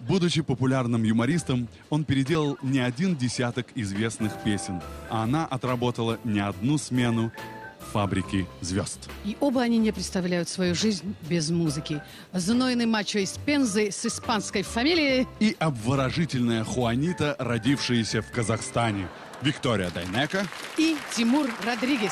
Будучи популярным юмористом, он переделал не один десяток известных песен, а она отработала не одну смену «Фабрики звезд». И оба они не представляют свою жизнь без музыки. Знойный мачо из Пензы с испанской фамилией. И обворожительная Хуанита, родившаяся в Казахстане, Виктория Дайнеко. И Тимур Родригес.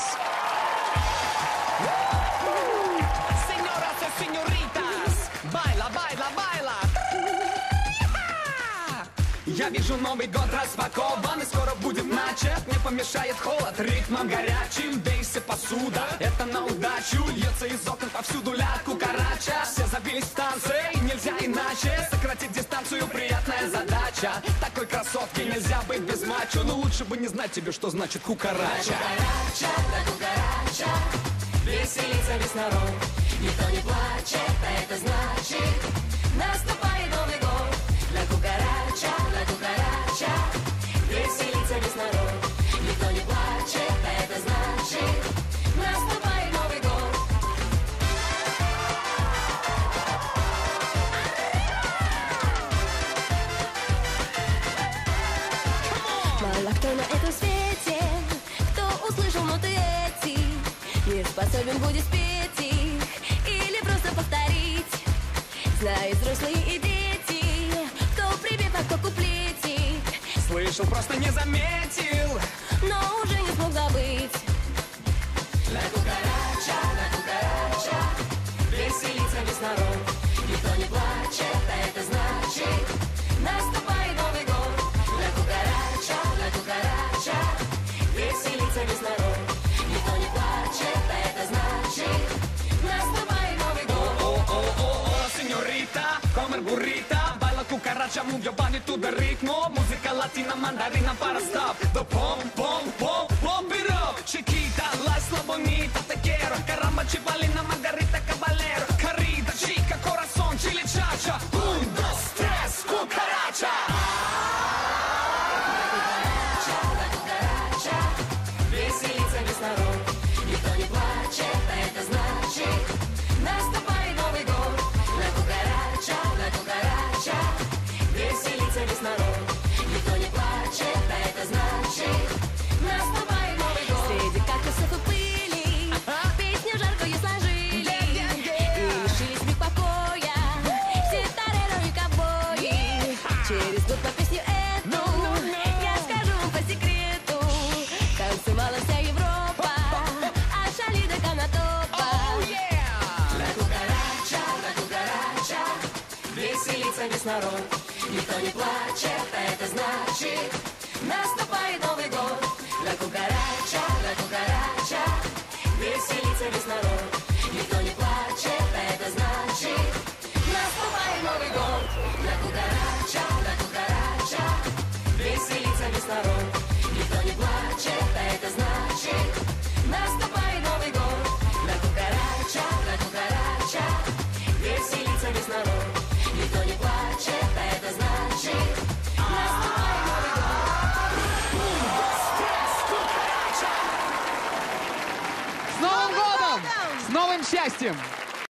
Я вижу Новый год распакован, и скоро будет начат. Не помешает холод ритмом горячим. Бейся посуда, это на удачу. Льется из окон повсюду ля кукарача. Все забились в танцы, нельзя иначе. Сократить дистанцию, приятная задача. Такой красотке нельзя быть без мачо. Но лучше бы не знать тебе, что значит кукарача. Да кукарача, веселится весь народ. Никто не плачет, а это значит наступает Новый год. La cucaracha, веселится весь народ. Никто не плачет, а это значит наступает Новый год. Мало кто на этом свете, кто услышал ноты эти, не способен будет спеть их или просто повторить. Знают взрослые и дети, кто припев, а кто куплетик. Слышал, просто не заметил, но уже не смог забыть. La cucaracha, веселится весь народ. Никто не плачет, а это значит наступает Новый год. La cucaracha, веселится весь народ. Никто не плачет, а это значит наступает Новый год. Oh, señorita, comer burrita. Baila cucaracha, move your body to the ritmo. Música latina, mandarina para stop. The pom, pom, pom, pump it up. Chiquita, la isla bonita, te quiero. Caramba, chivalina, margarita, caballero. Carita, chica, corazón, chile, chacha. Un, dos, tres, cucaracha. La cucaracha, веселится весь народ. Никто не плачет, а это значит наступает Новый год. La cucaracha, веселится весь народ. Никто не плачет, а это значит наступает Новый год. Среди кактусов и пыли песню жаркую сложили и лишились миг покоя все тореро и ковбои. Через год по песню эту я скажу вам по секрету: танцевала вся Европа, от Шали до Канатопа. La cucaracha, веселится весь народ. Никто не плачет, а это значит наступает Новый год. La cucaracha, веселится весь народ. Никто не плачет, а это значит наступает Новый год. La cucaracha, веселится весь народ. Никто не плачет, а это значит наступает Новый год. La cucaracha, веселится весь народ. Никто не плачет, а это значит наступает Новый год. С Новым годом! С новым счастьем!